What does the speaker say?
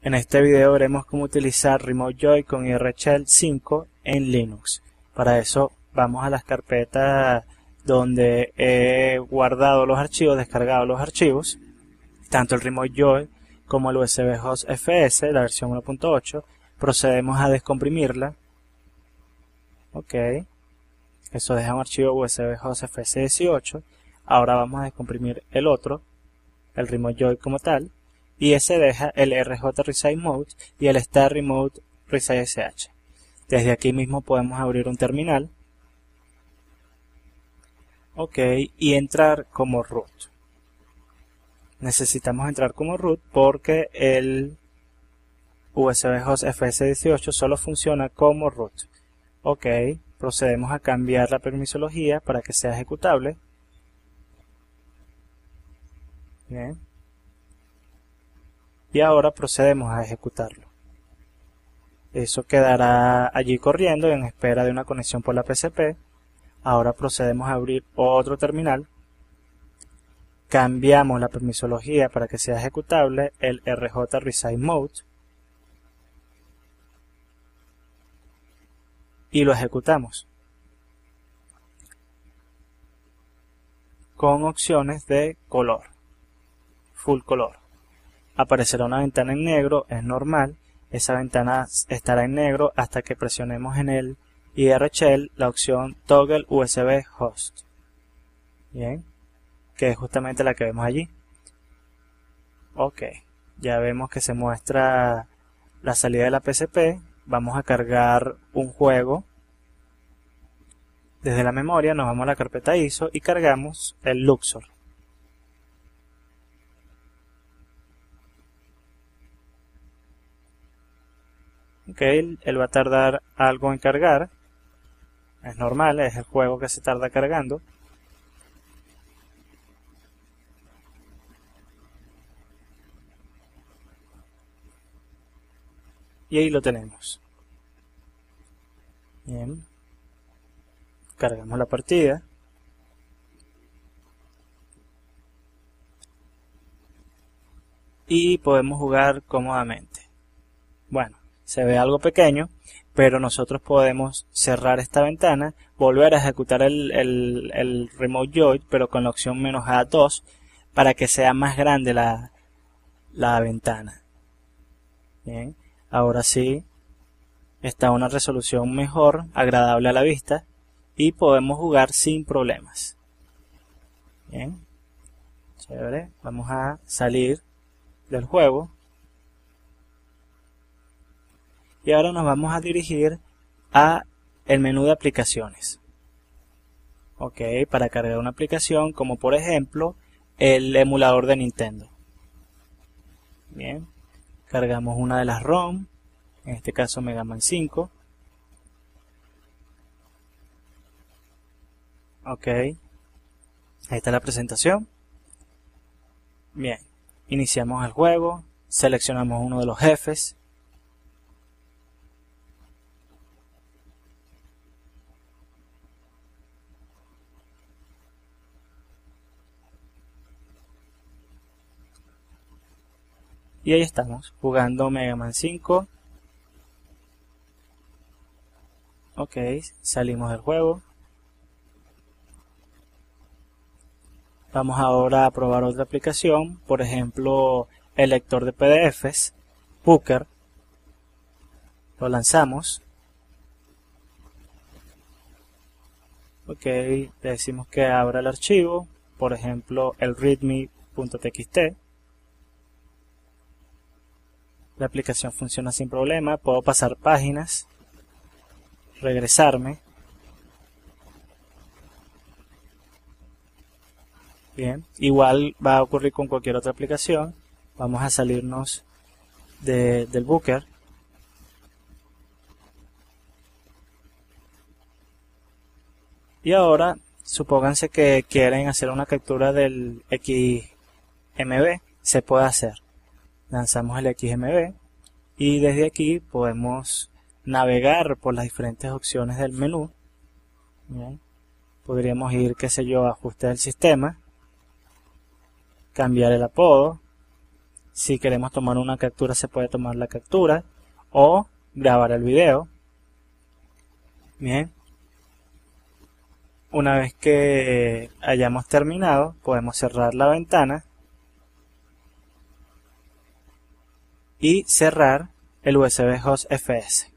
En este video veremos cómo utilizar Remote Joy-Con y RShell 5 en Linux. Para eso vamos a las carpetas donde he guardado los archivos, descargado los archivos, tanto el Remote Joy como el USB Host FS, la versión 1.8. Procedemos a descomprimirla. Ok, eso deja un archivo USB Host FS 18. Ahora vamos a descomprimir el otro, el Remote Joy como tal. Y ese deja el RJ Resize Mode y el Start Remote Resize SH. Desde aquí mismo podemos abrir un terminal. Ok, y entrar como root. Necesitamos entrar como root porque el USB Host FS18 solo funciona como root. Ok, procedemos a cambiar la permisología para que sea ejecutable. Bien. Y ahora procedemos a ejecutarlo. Eso quedará allí corriendo en espera de una conexión por la PCP. Ahora procedemos a abrir otro terminal. Cambiamos la permisología para que sea ejecutable, el RJ Resize Mode. Y lo ejecutamos. Con opciones de color. Full color. Aparecerá una ventana en negro, es normal. Esa ventana estará en negro hasta que presionemos en el IRShell la opción Toggle USB Host. Bien, que es justamente la que vemos allí. Ok, ya vemos que se muestra la salida de la PCP. Vamos a cargar un juego. Desde la memoria nos vamos a la carpeta ISO y cargamos el Luxor. Ok, él va a tardar algo en cargar. Es normal, es el juego que se tarda cargando. Y ahí lo tenemos. Bien. Cargamos la partida. Y podemos jugar cómodamente. Bueno, se ve algo pequeño, pero nosotros podemos cerrar esta ventana, volver a ejecutar el Remote Joy, pero con la opción "-A2", para que sea más grande la ventana. Bien, ahora sí está una resolución mejor, agradable a la vista, y podemos jugar sin problemas. Bien, chévere. Vamos a salir del juego. Y ahora nos vamos a dirigir a el menú de aplicaciones. Ok, para cargar una aplicación como por ejemplo el emulador de Nintendo. Bien, cargamos una de las ROM, en este caso Mega Man 5. Ok, ahí está la presentación. Bien, iniciamos el juego, seleccionamos uno de los jefes. Y ahí estamos, jugando Mega Man 5. Ok, salimos del juego. Vamos ahora a probar otra aplicación, por ejemplo, el lector de PDFs, Booker. Lo lanzamos. Ok, le decimos que abra el archivo, por ejemplo, el readme.txt. La aplicación funciona sin problema, puedo pasar páginas, regresarme. Bien, igual va a ocurrir con cualquier otra aplicación. Vamos a salirnos del Booker. Y ahora, supónganse que quieren hacer una captura del XMB, se puede hacer. Lanzamos el XMB y desde aquí podemos navegar por las diferentes opciones del menú. Bien. Podríamos ir, qué sé yo, a ajustes del sistema, cambiar el apodo, Si queremos tomar una captura, se puede tomar la captura o grabar el video. Bien. Una vez que hayamos terminado, podemos cerrar la ventana y cerrar el USB Host FS.